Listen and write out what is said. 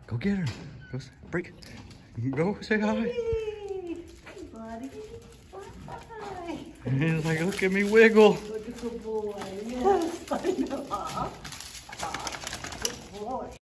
Go get her. Go break. Go say hi. Hey, buddy. Hi. He's like, look at me wiggle. Look at the boy. Yes, I know. Good boy.